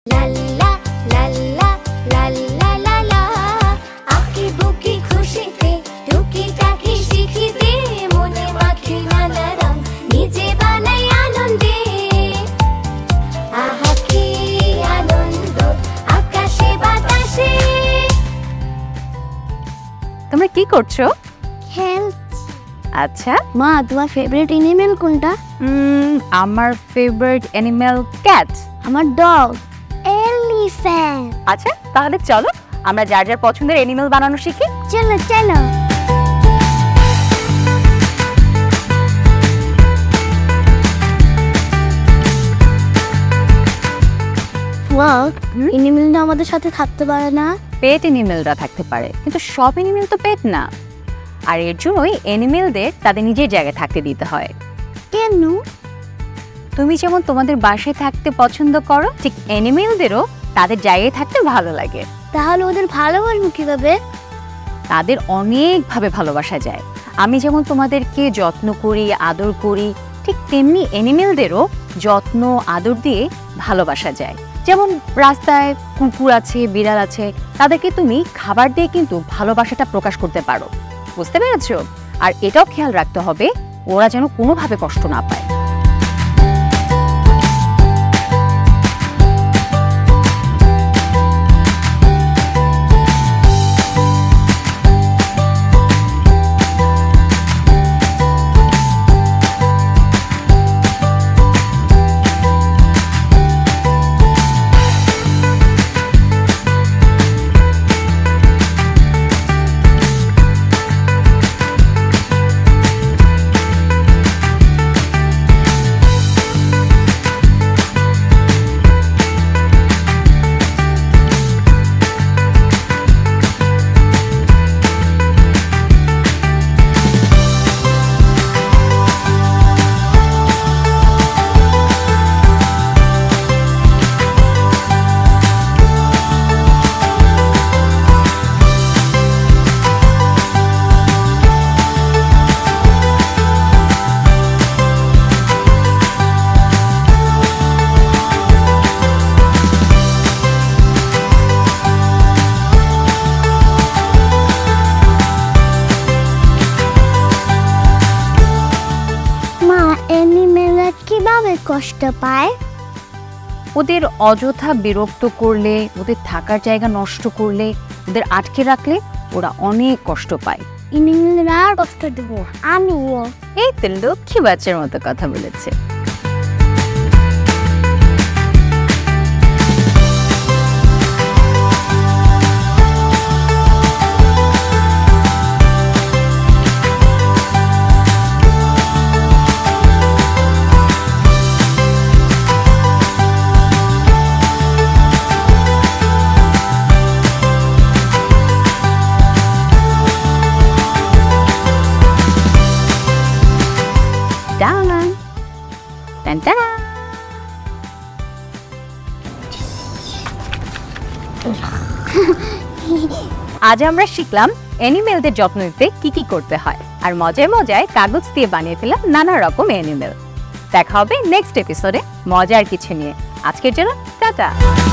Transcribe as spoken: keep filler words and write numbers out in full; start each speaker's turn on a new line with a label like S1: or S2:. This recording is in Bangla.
S1: তোমরা কি করছো?
S2: খেলছি।
S1: আচ্ছা
S2: মা, তোমার ফেভারিট অ্যানিমেল কোনটা?
S1: আমার ফেভারিট অ্যানিমেল ক্যাট।
S2: আমার ডগ এলিফ্যান্ট।
S1: আচ্ছা তাহলে চলো আমরা যার যার পছন্দের অ্যানিমেল বানানো শিখি।
S2: চলো চলো। মা, অ্যানিমেলটা আমাদের সাথে থাকতে পারে না?
S1: পেট অ্যানিমেলরা থাকতে পারে, কিন্তু সব অ্যানিমেল তো পেট না। আর এর জন্যই অ্যানিমেলদের তাদের নিজের জায়গায় থাকতে দিতে হয়।
S2: কেন?
S1: তুমি যেমন তোমাদের বাসায় থাকতে পছন্দ করো, ঠিক অ্যানিমেলদেরও তাদের জায়গায় থাকতে ভালো লাগে।
S2: তাহলে ওদের ভালোবাসবো কিভাবে?
S1: তাদের অনেকভাবে ভালোবাসা যায়। আমি যেমন তোমাদেরকে যত্ন করি, আদর করি, ঠিক তেমনি অ্যানিমেলদেরও যত্ন আদর দিয়ে ভালোবাসা যায়। যেমন রাস্তায় কুকুর আছে, বিড়াল আছে, তাদেরকে তুমি খাবার দিয়ে কিন্তু ভালোবাসাটা প্রকাশ করতে পারো। বুঝতে পেরেছো? আর এটাও খেয়াল রাখতে হবে ওরা যেন কোনোভাবে কষ্ট না পায়।
S2: কিভাবে কষ্ট পায়?
S1: ওদের অযথা বিরক্ত করলে, ওদের থাকার জায়গা নষ্ট করলে, ওদের আটকে রাখলে ওরা অনেক কষ্ট পায়।
S2: অ্যানিমেলরা আর কষ্ট দেব আমিও।
S1: এই তো লক্ষ্মী বাচ্চার মতো কথা বলেছে। আজ আমরা শিখলাম অ্যানিমেলদের যত্ন নিতে কি কি করতে হয়, আর মজায় মজায় কাগজ দিয়ে বানিয়ে ফেলাম নানা রকম অ্যানিমেল। দেখা হবে নেক্সট এপিসোডে মজার কিছু নিয়ে। আজকের জন্য টাটা।